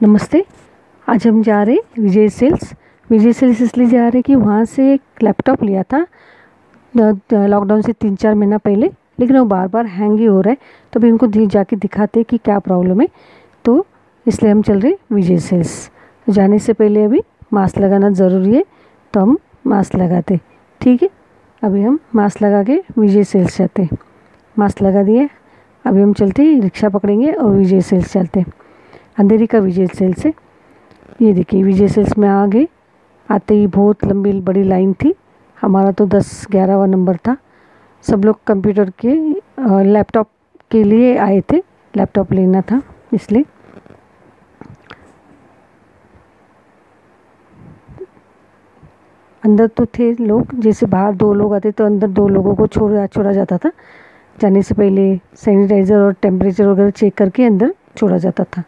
नमस्ते। आज हम जा रहे विजय सेल्स। विजय सेल्स इसलिए जा रहे कि वहाँ से एक लैपटॉप लिया था लॉकडाउन से 3-4 महीना पहले, लेकिन वो बार बार हैंग ही हो रहा है। तो अभी उनको जाके दिखाते कि क्या प्रॉब्लम है, तो इसलिए हम चल रहे विजय सेल्स। जाने से पहले अभी मास्क लगाना ज़रूरी है, तो हम मास्क लगाते। ठीक है, अभी हम मास्क लगा के विजय सेल्स जाते। मास्क लगा दिए, अभी हम चलते रिक्शा पकड़ेंगे और विजय सेल्स चलते। अंधेरी का विजय सेल्स है। ये देखिए विजय सेल्स में आगे आते ही बहुत लंबी बड़ी लाइन थी। हमारा तो 10-11वां नंबर था। सब लोग कंप्यूटर के लैपटॉप के लिए आए थे, लैपटॉप लेना था इसलिए। अंदर तो थे लोग, जैसे बाहर 2 लोग आते तो अंदर 2 लोगों को छोड़ा जाता था। जाने से पहले सैनिटाइज़र और टेम्परेचर वगैरह चेक करके अंदर छोड़ा जाता था।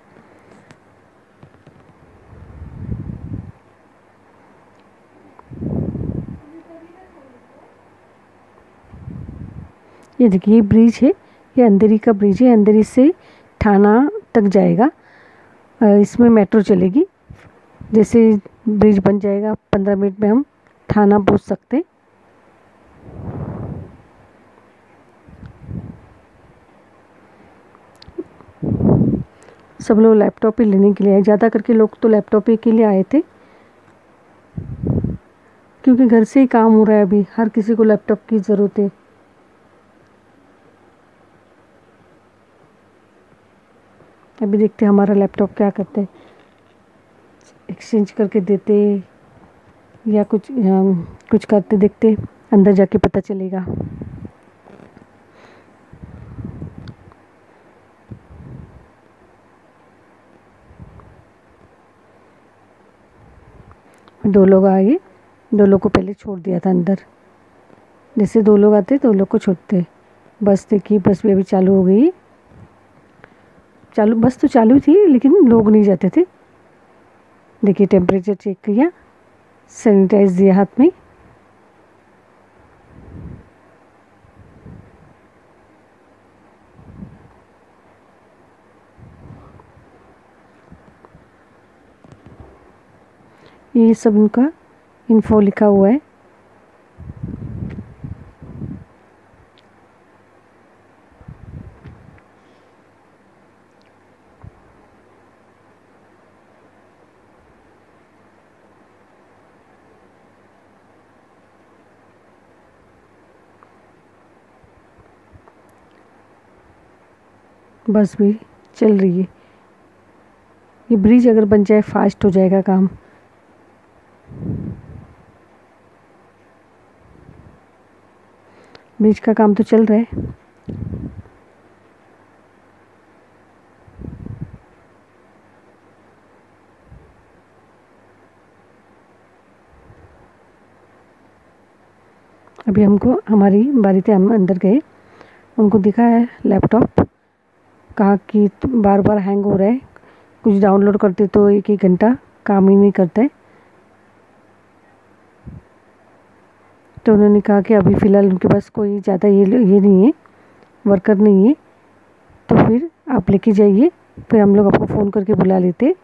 ये देखिए ब्रिज है, ये अंधेरी का ब्रिज है। अंधेरी से थाना तक जाएगा। इसमें मेट्रो चलेगी। जैसे ब्रिज बन जाएगा 15 मिनट में हम थाना पहुंच सकते। सब लोग लैपटॉप ही लेने के लिए आए, ज़्यादा करके लोग तो लैपटॉप ही के लिए आए थे, क्योंकि घर से ही काम हो रहा है। अभी हर किसी को लैपटॉप की ज़रूरत है। अभी देखते हमारा लैपटॉप क्या करते हैं, एक्सचेंज करके देते या कुछ करते, देखते अंदर जाके पता चलेगा। दो लोग आए, 2 लोग को पहले छोड़ दिया था अंदर। जैसे 2 लोग आते 2 लोग को छोड़ते। बस देखिए, बस भी अभी चालू हो गई। बस तो चालू थी लेकिन लोग नहीं जाते थे। देखिए टेम्परेचर चेक किया, सैनिटाइज दिया हाथ में। ये सब इनका इन्फो लिखा हुआ है। बस भी चल रही है। ये ब्रिज अगर बन जाए फास्ट हो जाएगा काम। ब्रिज का काम तो चल रहा है। अभी हमको हमारी बारी थे, हम अंदर गए, उनको दिखा है लैपटॉप, कहा कि बार बार हैंग हो रहा है, कुछ डाउनलोड करते तो 1-1 घंटा काम ही नहीं करता है। तो उन्होंने कहा कि अभी फ़िलहाल उनके पास कोई ज़्यादा ये नहीं है, वर्कर नहीं है, तो फिर आप लेके जाइए, फिर हम लोग आपको फ़ोन करके बुला लेते।